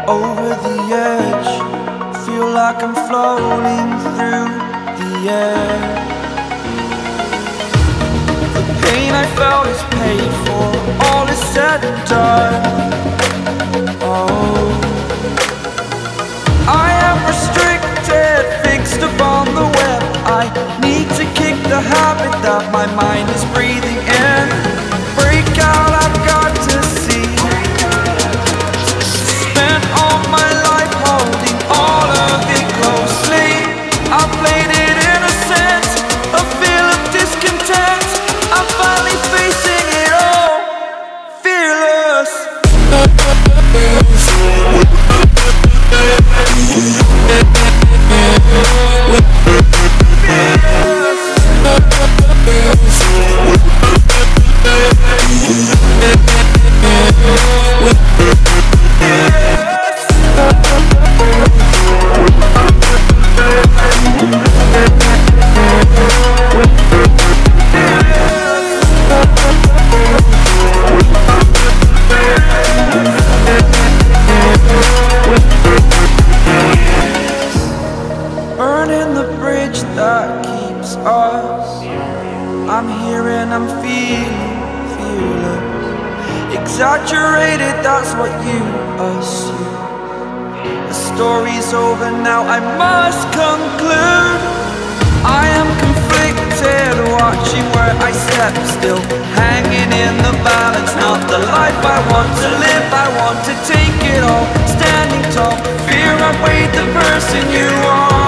over the edge. Feel like I'm floating through the air. The pain I felt is paid for, all is said and done. Oh, I am restricted, fixed upon the web. I need to kick the habit that my mind is breathing in. Break out, I've got to see. Spent all my life holding all of it closely. I played it innocent, a feel of discontent. I'm finally facing it all, fearless. Burning the bridge that keeps us. I'm here and I'm feeling fearless. Exaggerated, that's what you assume. The story's over now, I must conclude. I am conflicted, watching where I step still, hanging in the balance. Not the life I want to live, I want to take it all. Standing tall, fear outweighed the person you are.